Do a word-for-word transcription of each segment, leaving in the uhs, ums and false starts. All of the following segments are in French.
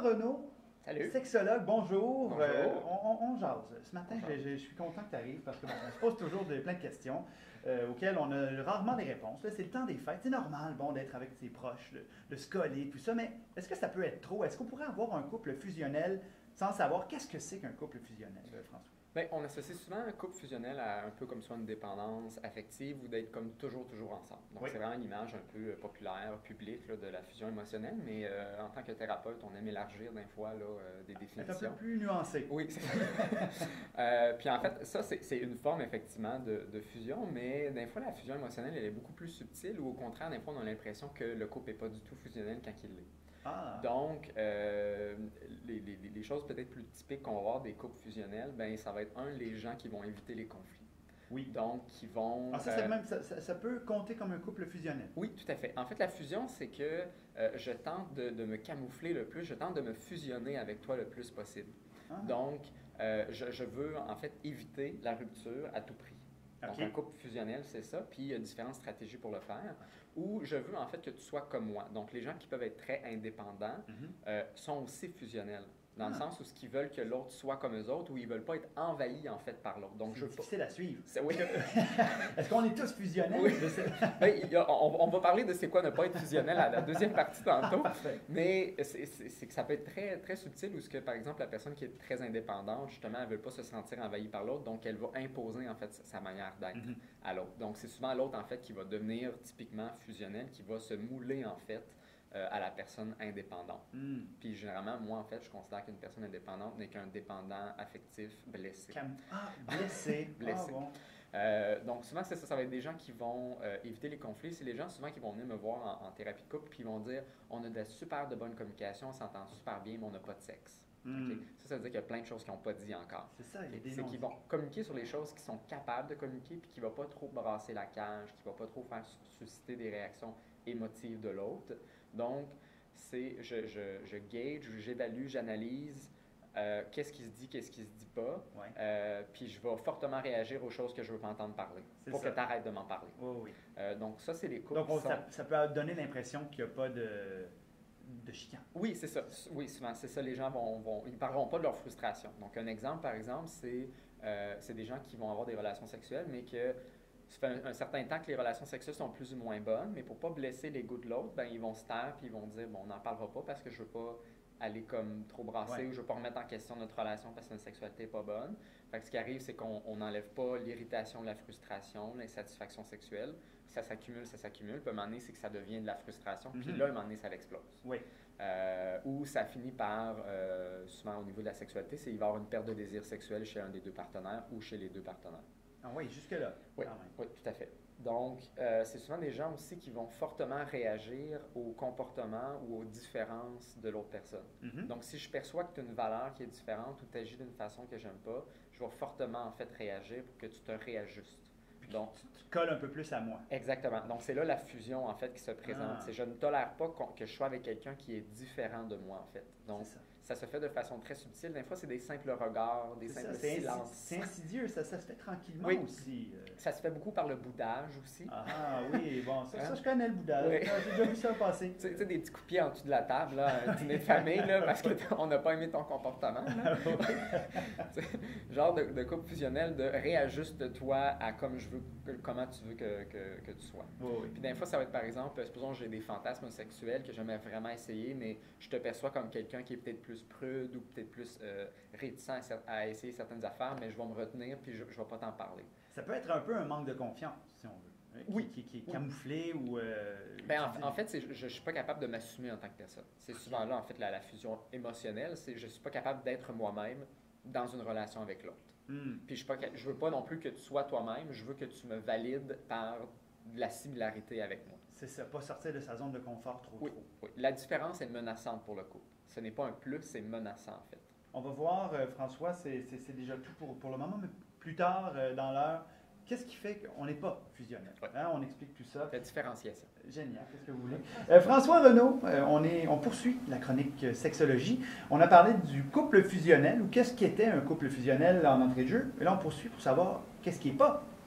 Renaud, Salut. sexologue, bonjour. Bonjour. Euh, on, on, on jase. Ce matin, Bonjour. je, je- je suis content que tu arrives parce qu'on se pose toujours de, plein de questions euh, auxquelles on a rarement des réponses. Là, c'est le temps des fêtes. C'est normal, bon, d'être avec ses proches, de, de se coller, tout ça, mais est-ce que ça peut être trop? Est-ce qu'on pourrait avoir un couple fusionnel sans savoir qu'est-ce que c'est qu'un couple fusionnel, euh, François? Bien, on associe souvent un couple fusionnel à un peu comme soit une dépendance affective ou d'être comme toujours, toujours ensemble. Donc, Oui. c'est vraiment l'image un peu euh, populaire, publique là, de la fusion émotionnelle, mais euh, en tant que thérapeute, on aime élargir d'un fois là, euh, des Être définitions. un peu plus nuancé. Oui, c'est ça. Euh, puis en fait, ça, c'est c'est une forme effectivement de, de fusion, mais des fois, la fusion émotionnelle, elle est beaucoup plus subtile ou au contraire, des fois, on a l'impression que le couple n'est pas du tout fusionnel quand il l'est. Ah, Donc, euh, les, les- les choses peut-être plus typiques qu'on va voir des couples fusionnels, ben ça va être un, les gens qui vont éviter les conflits. oui. Donc, qui vont... Ah, ça, c'est euh, même, ça, ça- ça peut compter comme un couple fusionnel. oui, tout à fait. En fait, la fusion, c'est que euh, je tente de, de me camoufler le plus, je tente de me fusionner avec toi le plus possible. Ah, Donc, euh, je, je veux en fait éviter la rupture à tout prix. Donc, OK. un couple fusionnel, c'est ça. Puis, il y a différentes stratégies pour le faire. Où je veux en fait que tu sois comme moi. Donc, les gens qui peuvent être très indépendants Mhm. euh, sont aussi fusionnels. Dans le Ah. sens où ce qu'ils veulent que l'autre soit comme eux autres, ou ils veulent pas être envahis en fait par l'autre. Donc, je C'est veux pas. difficile à suivre. C'est- Oui. Est-ce qu'on est tous fusionnels? Oui. Je sais- Ben, il y a- on, on va parler de c'est quoi ne pas être fusionnel à la deuxième partie tantôt. Parfait. Mais c'est c'est- c'est que ça peut être très, très subtil où ce que, par exemple, la personne qui est très indépendante, justement, elle ne veut pas se sentir envahie par l'autre, donc elle va imposer, en fait, sa, sa manière d'être Mhm. à l'autre. Donc, c'est souvent l'autre, en fait, qui va devenir typiquement fusionnel, qui va se mouler, en fait, euh, à la personne indépendante. Hmm. Puis, généralement, moi, en fait, je considère qu'une personne indépendante n'est qu'un dépendant affectif blessé. Cam- Ah, blessé. Blessé. Ah, bon. Euh, donc, souvent, c'est ça, ça va être des gens qui vont euh, éviter les conflits. C'est les gens, souvent, qui vont venir me voir en, en thérapie de couple, puis ils vont dire on a de la super de bonne communication, on s'entend super bien, mais on n'a pas de sexe. Hmm. OK? Ça, ça veut dire qu'il y a plein de choses qu'ils n'ont pas dit encore. C'est ça, il y a OK? des C'est noms. qu'ils vont communiquer sur les choses qu'ils sont capables de communiquer, puis qui ne vont pas trop brasser la cage, qui ne vont pas trop faire su- susciter des réactions émotives de l'autre. Donc, c'est je, je, je gauge, j'évalue, j'analyse. Euh, qu'est-ce qui se dit, qu'est-ce qui se dit pas, Ouais. euh, puis je vais fortement réagir aux choses que je veux pas entendre parler, C'est pour ça. que tu arrêtes de m'en parler. Oui, oui. Euh, donc ça, c'est les couples Donc, on- qui sont... ça, ça peut donner l'impression qu'il n'y a pas de, de chicane. Oui, c'est ça. Oui, souvent, c'est ça. Les gens vont, vont ils parleront pas de leur frustration. Donc un exemple, par exemple, c'est euh, c'est des gens qui vont avoir des relations sexuelles, mais que ça fait un, un certain temps que les relations sexuelles sont plus ou moins bonnes, mais pour pas blesser l'ego de l'autre, ben ils vont se taire puis ils vont dire bon, on n'en parlera pas parce que je veux pas aller comme trop brasser Ouais. ou je veux pas remettre en question notre relation parce que notre sexualité est pas bonne. Fait que ce qui arrive, c'est qu'on n'enlève pas l'irritation, la frustration, l'insatisfaction sexuelle. Ça s'accumule, ça s'accumule. Puis à un moment donné, c'est que ça devient de la frustration. Puis Mhm. là, à un moment donné, ça l'explose. Oui. Euh, ou ça finit par, euh, souvent au niveau de la sexualité, c'est qu'il va y avoir une perte de désir sexuel chez un des deux partenaires ou chez les deux partenaires. Ah oui, jusque-là. Oui, quand même. oui, tout à fait. Donc, euh, c'est souvent des gens aussi qui vont fortement réagir au comportement ou aux différences de l'autre personne. Mhm. Donc, si je perçois que tu as une valeur qui est différente ou tu agis d'une façon que j'aime pas, je vais fortement en fait réagir pour que tu te réajustes. Donc, Tu te colles un peu plus à moi. exactement. Donc, c'est là la fusion en fait qui se présente. Ah. C'est je ne tolère pas qu'on- que je sois avec quelqu'un qui est différent de moi en fait. Donc, C'est ça. ça se fait de façon très subtile. Des fois, c'est des simples regards, des C'est simples ça, c'est insi- silences. c'est insidieux, ça, ça se fait tranquillement Oui. aussi. euh. Ça se fait beaucoup par le boudage aussi. Ah oui, bon, ça, ça Hein? je connais le boudage. Oui. Ah, J'ai déjà vu ça passer. Tu sais, tu sais, des petits coups de pied en dessous de la table, là, un dîner de famille, là, parce qu'on n'a pas aimé ton comportement. là. Tu sais, genre de, de couple fusionnel de réajuste-toi à comme je veux, que- comment tu veux que, que, que tu sois. Oui, oui. Puis des fois, ça va être par exemple, euh, supposons que j'ai des fantasmes sexuels que j'aimerais vraiment essayer, mais je te perçois comme quelqu'un qui est peut-être plus prude ou peut-être plus euh, réticent à, cer- à essayer certaines affaires, mais je vais me retenir puis je ne vais pas t'en parler. Ça peut être un peu un manque de confiance, si on veut. hein, qui- Oui. Qui, qui est Oui. camouflé ou. euh, Ben, qui- en, en fait, c'est- je ne suis pas capable de m'assumer en tant que personne. C'est souvent là, en fait, la, la fusion émotionnelle, c'est je ne suis pas capable d'être moi-même dans une relation avec l'autre. Hmm. Puis je ne ca- je veux pas non plus que tu sois toi-même, je veux que tu me valides par de la similarité avec moi. C'est ça, pas sortir de sa zone de confort trop Oui, trop. oui. La différence est menaçante pour le couple. Ce n'est pas un plus, c'est menaçant en fait. On va voir, euh, François, c'est c'est- c'est déjà tout pour, pour le moment, mais plus tard euh, dans l'heure, qu'est-ce qui fait qu'on n'est pas fusionnel? Ouais. Hein, on explique tout ça. La différenciation. Génial, qu'est-ce que vous voulez? Euh, François Renaud, euh, on, est, on poursuit la chronique euh, sexologie. On a parlé du couple fusionnel, ou qu'est-ce qu'était un couple fusionnel en entrée de jeu. Et là, on poursuit pour savoir qu'est-ce qui n'est pas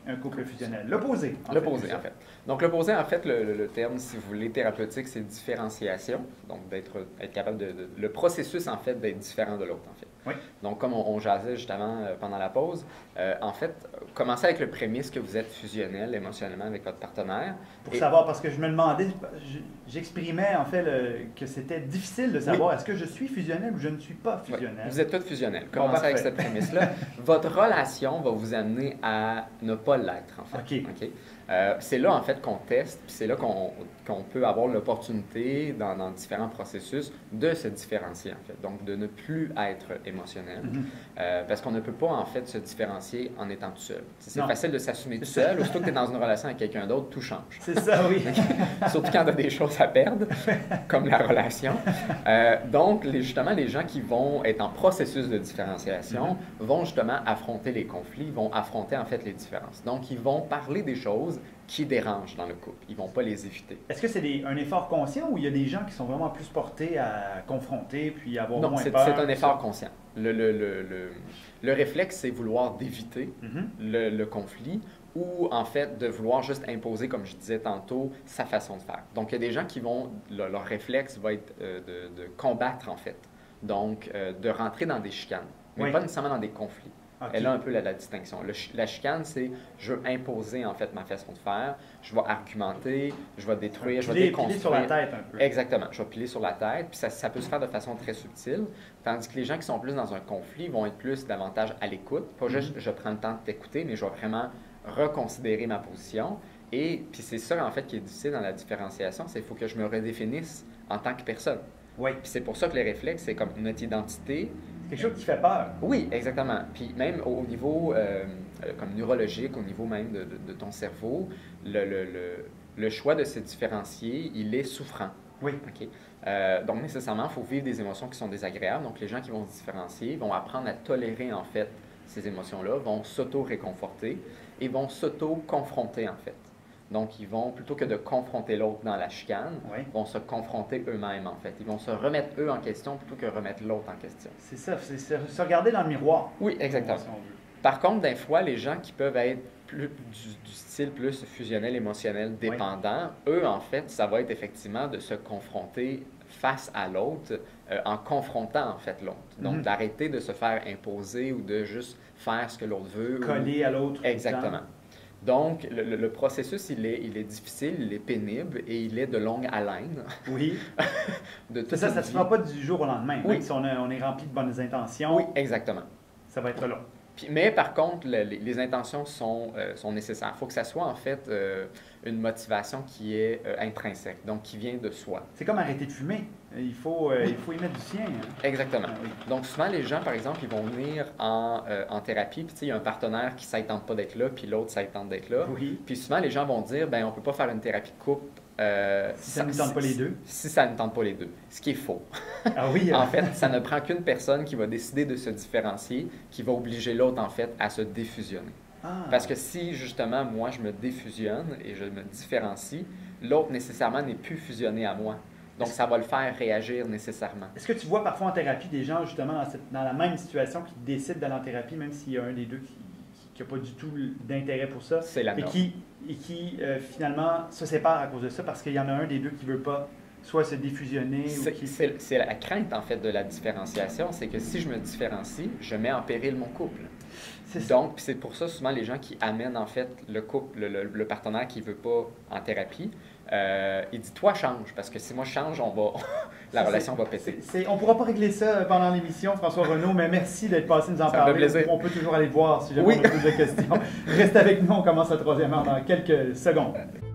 Un couple fusionnel. L'opposé. en L'opposé, fait, en fait. Donc, l'opposé, en fait, le, le- le terme, si vous voulez, thérapeutique, c'est différenciation. Donc, d'être être capable de, de- Le processus, en fait, d'être différent de l'autre, en fait. Oui. Donc, comme on, on jasait justement euh, pendant la pause, euh, en fait, commencez avec le prémisse que vous êtes fusionnel émotionnellement avec votre partenaire. Pour Et- savoir, parce que je me demandais, je- j'exprimais en fait le- que c'était difficile de savoir est-ce que je suis fusionnel ou je ne suis pas Ouais, fusionnel. vous êtes tous fusionnels. Bon, Commencez avec parfait. cette prémisse-là. Votre relation va vous amener à ne pas l'être, en fait. OK. OK? Euh, c'est là, en fait, qu'on teste, puis c'est là qu'on qu'on peut avoir l'opportunité, dans, dans différents processus, de se différencier, en fait. Donc, de ne plus être émotionnel. Mhm. Euh, parce qu'on ne peut pas, en fait, se différencier en étant tout seul. C'est Non. facile de s'assumer tout C'est ça. seul. Aussitôt que tu es dans une relation avec quelqu'un d'autre, tout change. C'est ça, oui. Surtout quand tu as des choses à perdre, comme la relation. Euh, donc, les, justement, les gens qui vont être en processus de différenciation vont justement affronter les conflits, vont affronter en fait les différences. Donc, ils vont parler des choses qui dérangent dans le couple. Ils vont pas les éviter. Est-ce que c'est des- un effort conscient ou il y a des gens qui sont vraiment plus portés à confronter puis avoir Non, moins c'est peur? c'est un tout effort ça? conscient. Le, le, le, le, le réflexe, c'est vouloir d'éviter Mhm. le, le conflit ou en fait de vouloir juste imposer, comme je disais tantôt, sa façon de faire. Donc, il y a des gens qui vont, le- leur réflexe va être euh, de, de combattre en fait. Donc, euh, de rentrer dans des chicanes, mais Oui. pas nécessairement dans des conflits. OK. Elle a un peu la, la distinction. Le chi- la chicane, c'est je veux imposer en fait ma façon de faire, je vais argumenter, je vais détruire, je vais Piler- déconstruire. piler sur la tête un peu. Exactement, je vais piler sur la tête, puis ça, ça peut se faire de façon très subtile, tandis que les gens qui sont plus dans un conflit vont être plus davantage à l'écoute, pas juste je prends le temps de t'écouter, mais je vais vraiment reconsidérer ma position. Et puis c'est ça en fait qui est difficile dans la différenciation, c'est qu'il faut que je me redéfinisse en tant que personne. Oui. Puis c'est pour ça que les réflexes, c'est comme notre identité. C'est quelque chose qui fait peur. Oui, exactement. Puis même au niveau euh, euh, comme neurologique, au niveau même de, de- de ton cerveau, le, le- le- le choix de se différencier, il est souffrant. Oui. OK? Euh, donc nécessairement, il faut vivre des émotions qui sont désagréables. Donc les gens qui vont se différencier vont apprendre à tolérer en fait ces émotions-là, vont s'auto-réconforter et vont s'auto-confronter en fait. Donc ils vont, plutôt que de confronter l'autre dans la chicane, Oui. vont se confronter eux-mêmes en fait. Ils vont se remettre eux en question plutôt que remettre l'autre en question. C'est ça, c'est se se regarder dans le miroir. Oui, exactement. Si on veut. Par contre, des fois, les gens qui peuvent être plus, du, du style plus fusionnel, émotionnel, dépendant, eux, en fait, ça va être effectivement de se confronter face à l'autre euh, en confrontant, en fait, l'autre. Donc, Mhm. d'arrêter de se faire imposer ou de juste faire ce que l'autre veut. ou- Coller à l'autre. tout le Exactement. temps. Donc, le, le- le processus, il est, il est difficile, il est pénible et il est de longue haleine. Oui. De C'est toute ça, une ça ne se vie. fera pas du jour au lendemain. Oui. Même si on, a- on est rempli de bonnes intentions, Oui, exactement. ça va être long. Puis- mais par contre, le- les, les intentions sont, euh, sont nécessaires. Il faut que ça soit en fait euh, une motivation qui est euh, intrinsèque, donc qui vient de soi. C'est comme arrêter de fumer. Il faut, euh, il faut y mettre du sien. hein. Exactement. Ah oui. Donc souvent, les gens, par exemple, ils vont venir en, euh, en thérapie, puis tu sais, il y a un partenaire qui ne s'attend pas d'être là, puis l'autre s'attend d'être là. Oui. Puis souvent, les gens vont dire, ben on ne peut pas faire une thérapie de couple euh, Si ça ne tente pas les deux. Si ça ne tente pas les deux. Ce qui est faux. Ah oui. En euh, fait, ça ne prend qu'une personne qui va décider de se différencier, qui va obliger l'autre, en fait, à se défusionner. ah. Parce que si, justement, moi, je me défusionne et je me différencie, l'autre, nécessairement, n'est plus fusionné à moi. Donc, ça va le faire réagir nécessairement. Est-ce que tu vois parfois en thérapie des gens justement dans, cette- dans la même situation qui décident d'aller en thérapie, même s'il y a un des deux qui n'a pas du tout d'intérêt pour ça, C'est la et norme. qui, et qui euh, finalement se séparent à cause de ça parce qu'il y en a un des deux qui ne veut pas soit se défusionner ou C'est qui... c'est- c'est la crainte, en fait, de la différenciation, c'est que si je me différencie, je mets en péril mon couple. C'est ça. Donc, puis c'est pour ça, souvent, les gens qui amènent, en fait, le couple, le, le- le partenaire qui ne veut pas en thérapie, euh, il dit, toi, change, parce que si moi je change, on va, la Ça, relation c'est- va péter. c'est- c'est- on ne pourra pas régler ça pendant l'émission, François Renaud, mais merci d'être passé nous en Ça me fait parler. plaisir. On peut toujours aller le voir si jamais Oui. on a plus de questions. Reste avec nous, on commence la troisième heure dans quelques secondes.